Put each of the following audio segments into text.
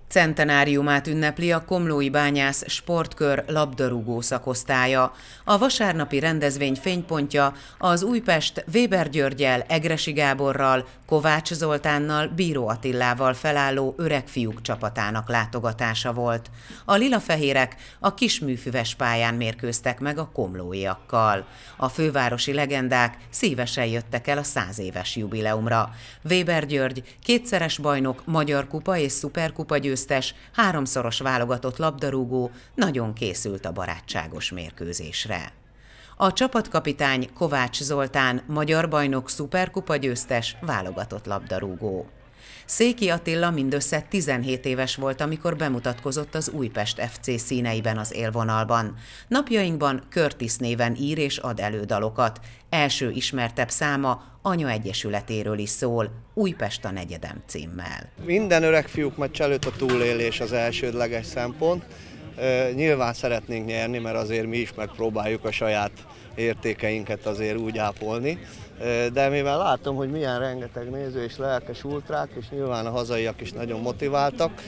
Centenáriumát ünnepli a Komlói Bányász Sportkör labdarúgó szakosztálya. A vasárnapi rendezvény fénypontja az Újpest Weber Györggyel, Egressy Gáborral, Kovács Zoltánnal, Bíró Attilával felálló öregfiúk csapatának látogatása volt. A lilafehérek a kisműfüves pályán mérkőztek meg a komlóiakkal. A fővárosi legendák szívesen jöttek el a 100 éves jubileumra. Weber György kétszeres bajnok, magyar kupa és szuperkupa győztes, 3-szoros válogatott labdarúgó nagyon készült a barátságos mérkőzésre. A csapatkapitány Kovács Zoltán, magyar bajnok, szuperkupa győztes, válogatott labdarúgó. Széki Attila mindössze 17 éves volt, amikor bemutatkozott az Újpest FC színeiben az élvonalban. Napjainkban Curtis néven ír és ad elő dalokat. Első ismertebb száma Anya Egyesületéről is szól, Újpest a negyedem címmel. Minden öregfiúk meccs előtt a túlélés az elsődleges szempont. Nyilván szeretnénk nyerni, mert azért mi is megpróbáljuk a saját értékeinket azért úgy ápolni. De mivel látom, hogy milyen rengeteg néző és lelkes ultrák, és nyilván a hazaiak is nagyon motiváltak,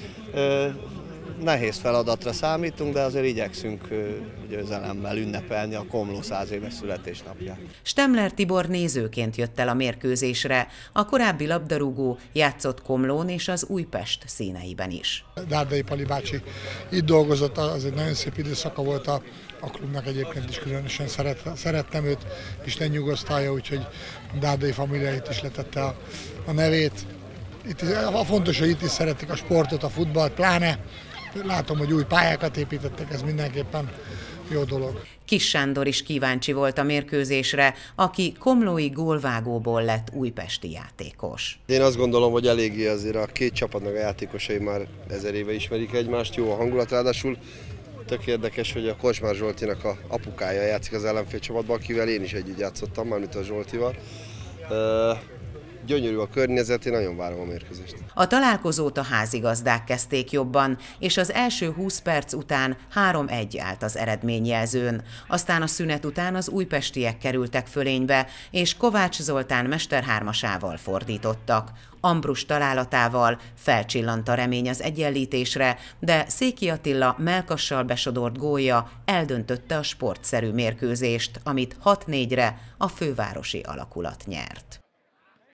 nehéz feladatra számítunk, de azért igyekszünk győzelemmel ünnepelni a Komló 100 éves születésnapját. Stemler Tibor nézőként jött el a mérkőzésre, a korábbi labdarúgó játszott Komlón és az Újpest színeiben is. Dárdai Pali bácsi itt dolgozott, az egy nagyon szép időszaka volt a klubnak, egyébként is különösen szerettem őt, Isten nyugosztalja, úgyhogy Dárdai família itt is letette a nevét. A fontos, hogy itt is szeretik a sportot, a futballt, pláne látom, hogy új pályákat építettek, ez mindenképpen jó dolog. Kiss Sándor is kíváncsi volt a mérkőzésre, aki komlói gólvágóból lett újpesti játékos. Én azt gondolom, hogy eléggé azért a két csapatnak a játékosai már 1000 éve ismerik egymást, jó a hangulat, ráadásul tök érdekes, hogy a Kocsmár Zsoltinak a apukája játszik az ellenfél csapatban, akivel én is együtt játszottam, mármint a Zsoltival. Gyönyörű a környezet, én nagyon várom a mérkőzést. A találkozót a házigazdák kezdték jobban, és az első 20 perc után 3-1 állt az eredményjelzőn. Aztán a szünet után az újpestiek kerültek fölénybe, és Kovács Zoltán mesterhármasával fordítottak. Ambrus találatával felcsillant a remény az egyenlítésre, de Széki Attila mellkassal besodort gólja eldöntötte a sportszerű mérkőzést, amit 6-4-re a fővárosi alakulat nyert.